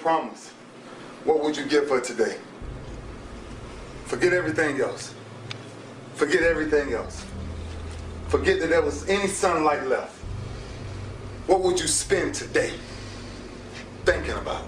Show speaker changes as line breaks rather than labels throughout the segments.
promise, what would you give her today? Forget everything else. Forget everything else. Forget that there was any sunlight left. What would you spend today thinking about?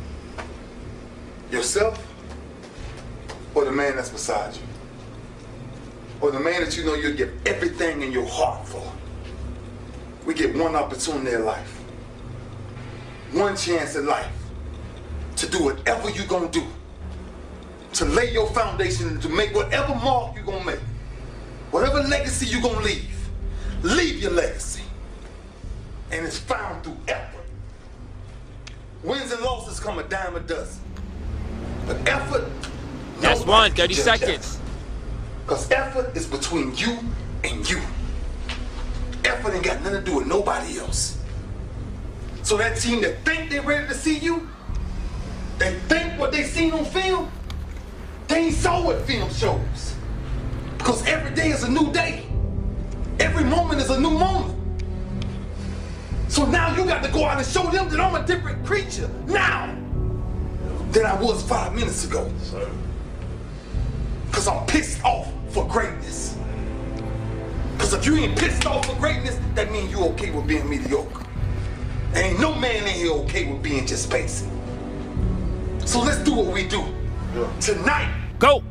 Yourself or the man that's beside you? Or the man that you know you'll give everything in your heart for? We get one opportunity in life. One chance in life to do whatever you're gonna do. To lay your foundation and to make whatever mark you're gonna make. Whatever legacy you're gonna leave. Leave your legacy. And it's found through effort. Wins and losses come a dime a dozen. But effort,
that's one, 30 seconds.
Because effort is between you and you. Effort ain't got nothing to do with nobody else. So that team that think they're ready to see you, they think what they seen on film, they ain't saw what film shows. Because every day is a new day. Every moment is a new moment. So now you got to go out and show them that I'm a different creature now than I was 5 minutes ago. Because I'm pissed off for greatness. Because if you ain't pissed off for greatness, that means you okay with being mediocre. Ain't no man in here okay with being just basic. So let's do what we do. Tonight.
Go!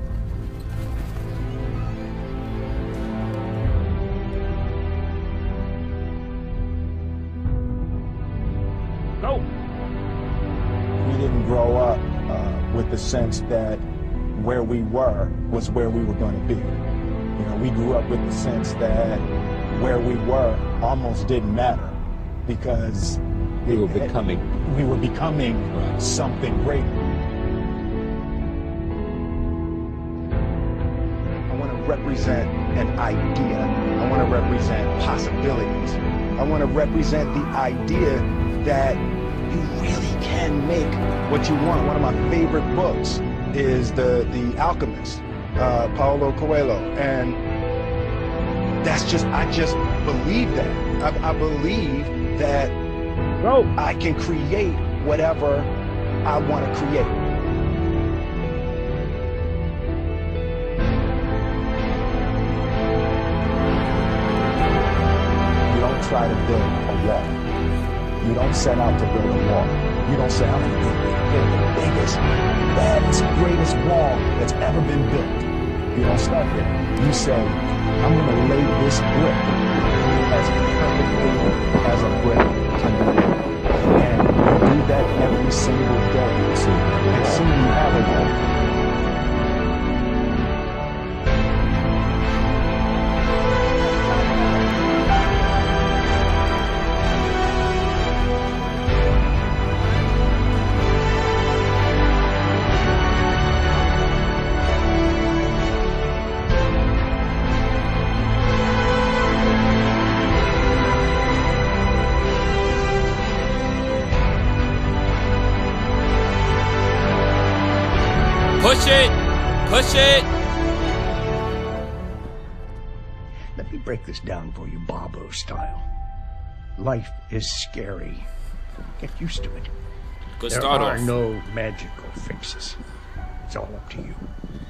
Go!
We didn't grow up with the sense that where we were was where we were going to be. You know, we grew up with the sense that where we were almost didn't matter because we were becoming something great. I want to represent an idea. I want to represent possibilities. I want to represent the idea that you really can make what you want. One of my favorite books is The Alchemist, Paulo Coelho, and I just believe that. I believe that I can create whatever I want to create. You don't try to build a wall. You don't set out to build a wall. You don't say, I'm going to build the biggest, baddest, greatest wall that's ever been built. You don't start there. You say, I'm going to lay this brick as perfectly as a brick can be laid. And you do that every single day. And soon you have a wall.
Push it! Push it!
Let me break this down for you, Bobo style. Life is scary. Get used to it.
Good
There
start
are
off.
no magical fixes. It's all up to you.